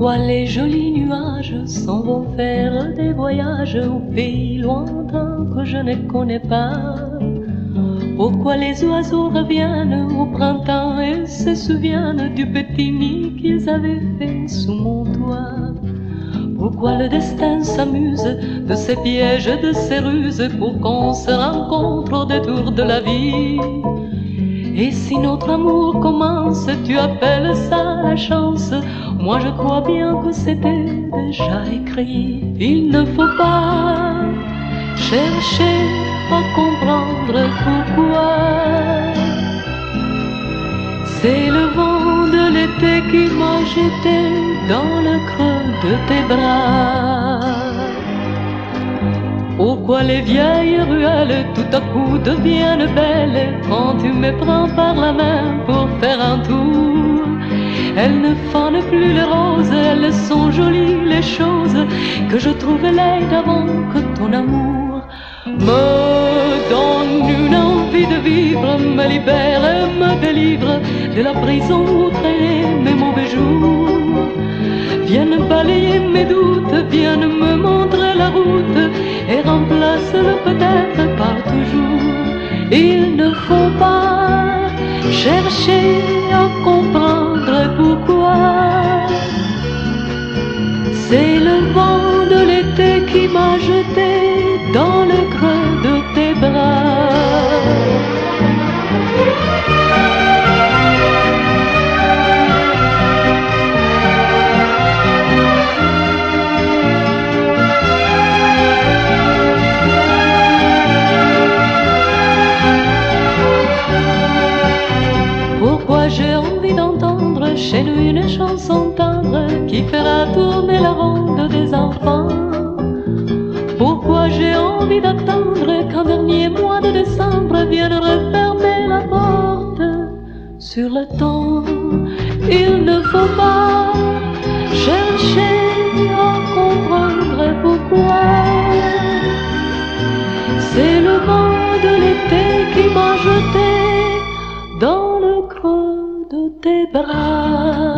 Pourquoi les jolis nuages s'en vont faire des voyages au pays lointain que je ne connais pas? Pourquoi les oiseaux reviennent au printemps et se souviennent du petit nid qu'ils avaient fait sous mon toit? Pourquoi le destin s'amuse de ces pièges, de ces ruses pour qu'on se rencontre au détour de la vie? Et si notre amour commence, tu appelles ça la chance? Moi je crois bien que c'était déjà écrit. Il ne faut pas chercher à comprendre pourquoi. C'est le vent de l'été qui m'a jeté dans le creux de tes bras. Pourquoi les vieilles ruelles tout à coup deviennent belles quand tu me prends par la main pour faire un tour? Elles ne fanent plus les roses, elles sont jolies les choses que je trouvais laides avant que ton amour me donne une envie de vivre, me libère et me délivre de la prison où traînaient mes mauvais jours. Viennent balayer mes doutes, viennent me montrer la route et remplace le peut-être par toujours. Il ne faut pas chercher à comprendre pourquoi. C'est le vent de l'été qui m'a jeté dans le creux de tes bras. Pourquoi j'ai envie d'entendre chez nous une chanson tendre qui fera tourner la ronde des enfants? Pourquoi j'ai envie d'attendre qu'un dernier mois de décembre vienne refermer la porte sur le temps? Il ne faut pas chercher à comprendre pourquoi. C'est le vent de l'été qui m'a jeté dans le creux de tes bras.